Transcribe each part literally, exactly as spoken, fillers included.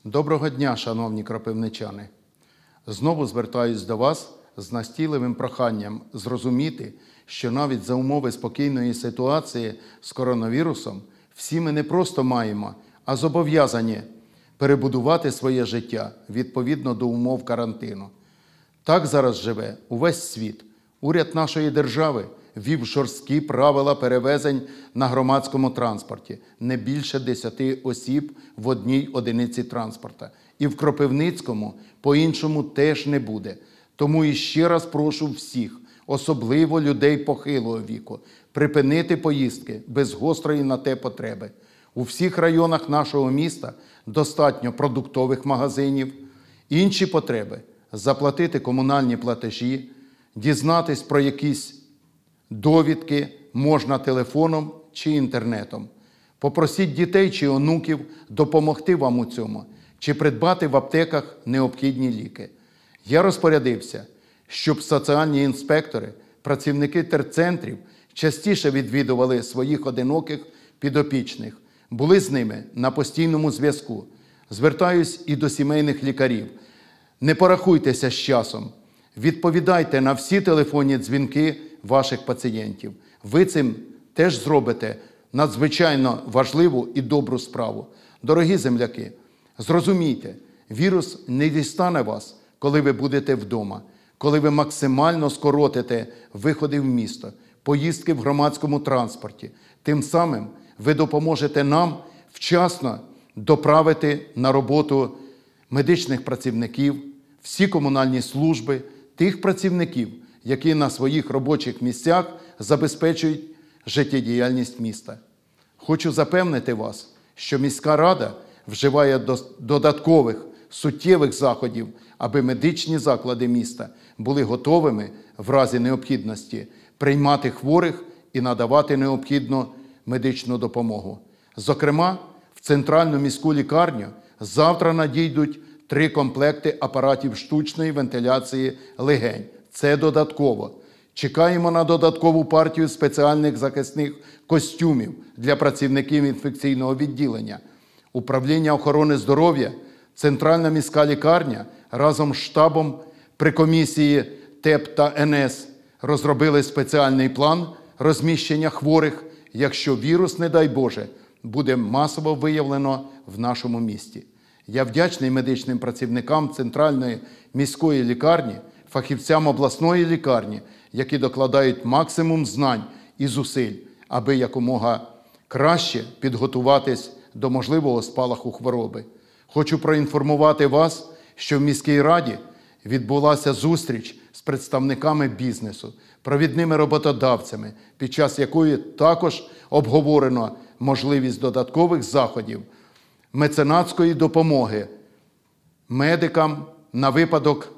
Доброго дня, шановні кропивничани! Знову звертаюсь до вас з настійливим проханням зрозуміти, що навіть за умови спокійної ситуації з коронавірусом всі ми не просто маємо, а зобов'язані перебудувати своє життя відповідно до умов карантину. Так зараз живе увесь світ. Уряд нашої держави ввів жорсткі правила перевезень на громадському транспорті, не більше десяти осіб в одній одиниці транспорта. І в Кропивницькому по-іншому теж не буде. Тому іще раз прошу всіх, особливо людей похилого віку, припинити поїздки без гострої на те потреби. У всіх районах нашого міста достатньо продуктових магазинів, інші потреби – заплатити комунальні платежі, дізнатись про якісь довідки можна телефоном чи інтернетом. Попросіть дітей чи онуків допомогти вам у цьому, чи придбати в аптеках необхідні ліки. Я розпорядився, щоб соціальні інспектори, працівники терцентрів частіше відвідували своїх одиноких підопічних, були з ними на постійному зв'язку. Звертаюсь і до сімейних лікарів. Не порахуйтеся з часом. Відповідайте на всі телефонні дзвінки ваших пацієнтів. Ви цим теж зробите надзвичайно важливу і добру справу. Дорогі земляки, зрозумійте, вірус не дістане вас, коли ви будете вдома, коли ви максимально скоротите виходи в місто, поїздки в громадському транспорті. Тим самим ви допоможете нам вчасно доправити на роботу медичних працівників, всі комунальні служби, тих працівників, які на своїх робочих місцях забезпечують життєдіяльність міста. Хочу запевнити вас, що міська рада вживає додаткових суттєвих заходів, аби медичні заклади міста були готовими в разі необхідності приймати хворих і надавати необхідну медичну допомогу. Зокрема, в центральну міську лікарню завтра надійдуть три комплекти апаратів штучної вентиляції легень. Це додатково. Чекаємо на додаткову партію спеціальних захисних костюмів для працівників інфекційного відділення. Управління охорони здоров'я, Центральна міська лікарня разом з штабом при комісії ТЕП та ен ес розробили спеціальний план розміщення хворих, якщо вірус, не дай Боже, буде масово виявлено в нашому місті. Я вдячний медичним працівникам Центральної міської лікарні, фахівцям обласної лікарні, які докладають максимум знань і зусиль, аби якомога краще підготуватись до можливого спалаху хвороби. Хочу проінформувати вас, що в міській раді відбулася зустріч з представниками бізнесу, провідними роботодавцями, під час якої також обговорено можливість додаткових заходів меценатської допомоги медикам на випадок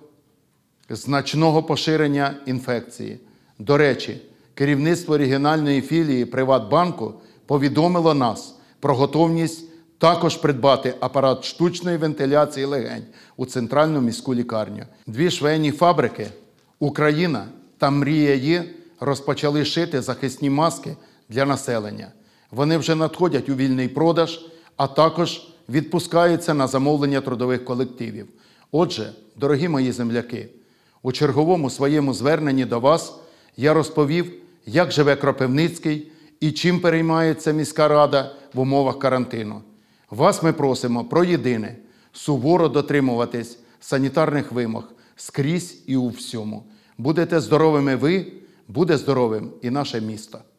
значного поширення інфекції. До речі, керівництво регіональної філії Приватбанку повідомило нас про готовність також придбати апарат штучної вентиляції легень у Центральну міську лікарню. Дві швейні фабрики «Україна» та «Мрія Є» розпочали шити захисні маски для населення. Вони вже надходять у вільний продаж, а також відпускаються на замовлення трудових колективів. Отже, дорогі мої земляки, у черговому своєму зверненні до вас я розповів, як живе Кропивницький і чим переймається міська рада в умовах карантину. Вас ми просимо про єдине – суворо дотримуватись санітарних вимог скрізь і у всьому. Будете здоровими ви, буде здоровим і наше місто.